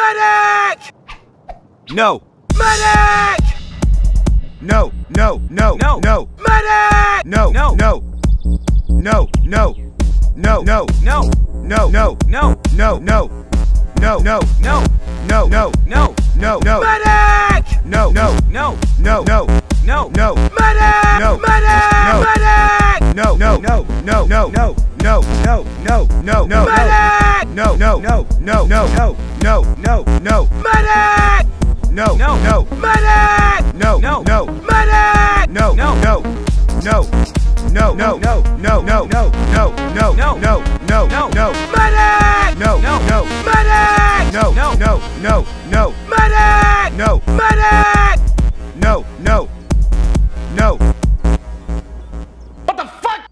Medic! No. Medic! No, no, no, No. no. Medic! No, No. no. No, no. No, no. No. No, no. No. No, no. No, no. No. No, no. No. No, no. Medic! No, no. No. No, no. No. No. Medic! No. Medic! No. Medic! No, no, no, no, no, no, no, no, no, no, no, Medic! no, no, no, no, no, no, no, no, no, Medic! no, No. no, Medic! no, No. no, Medic! no, No. no, no, no, no, no, no, no, no, no, no, No. no, no, No. no, Medic! no, No. no, Medic! no, No. no, no, no, Medic! no. Medic!